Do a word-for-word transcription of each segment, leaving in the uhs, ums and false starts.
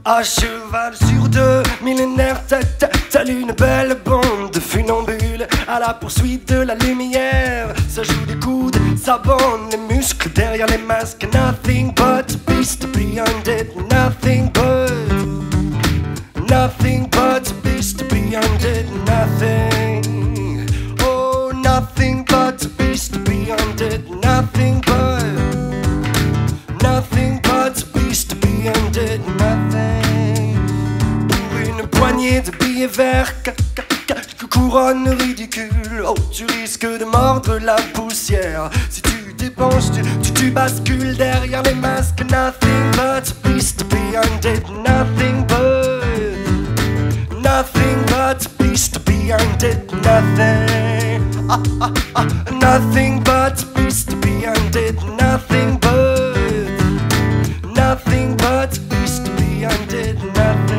À cheval sur deux millénaires, telle une belle bande de funambules à la poursuite de la lumière. Ça joue des coudes, ça bande les muscles derrière les masques. Nothing but a beast beyond it. Nothing but, nothing but a beast beyond it. Nothing, oh nothing but a beast beyond it. Nothing but, nothing but a beast beyond it. Nothing. Poignée de billets verts, quelques couronnes ridicules. Oh, tu risques de mordre la poussière. Si tu dépenses, tu, tu, tu bascules derrière les masques. Nothing but a beast beyond it. Nothing but, nothing but a beast beyond it. Nothing, ah, ah, ah. Nothing but a beast beyond it. Nothing but, nothing but a beast beyond it. Nothing.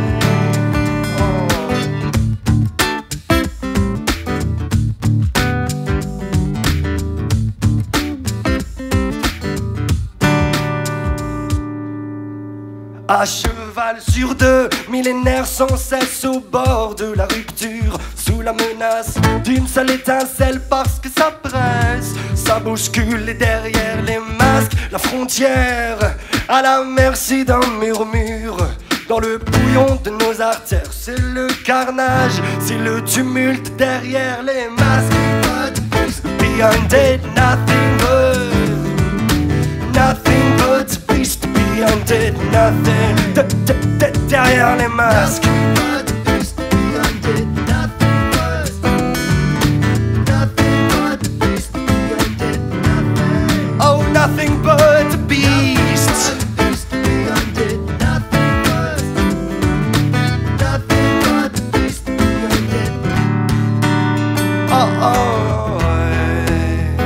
À cheval sur deux millénaires, sans cesse au bord de la rupture, sous la menace d'une seule étincelle, parce que ça presse, ça bouscule, et derrière les masques, la frontière à la merci d'un murmure. Dans le bouillon de nos artères, c'est le carnage, c'est le tumulte derrière les masques. But beyond it, nothing but, nothing but a beast beyond it. Nothing, de, de, de, derrière les masques. Oh, nothing but a beast. Oh, oh, ouais.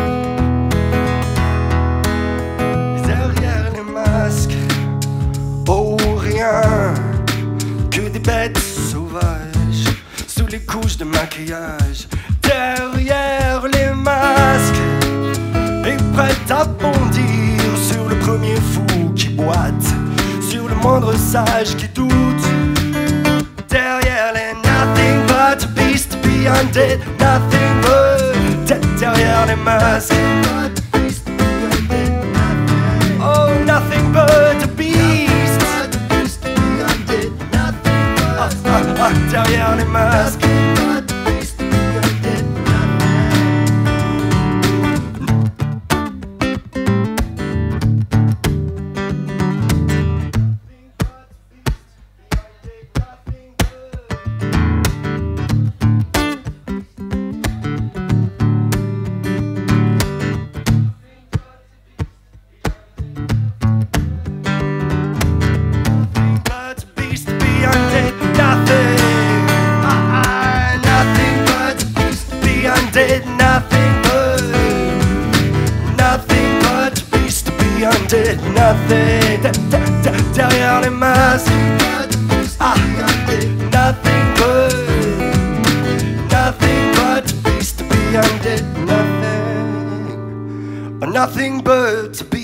Derrière les masques, oh rien que des bêtes sauvages sous les couches de maquillage. Derrière les masques, et prête à bondir sur le premier fou qui boite, sur le moindre sage qui doute. Derrière les nothing but a beast beyond it. Nothing but, derrière les masques. Oh, nothing but a beast. Ah, ah, ah, derrière les masques. Nothing but, nothing but a beast beyond it. Nothing, de, de, de, derrière les masques. Ah, nothing but, nothing but a beast beyond it. Nothing, nothing but a beast.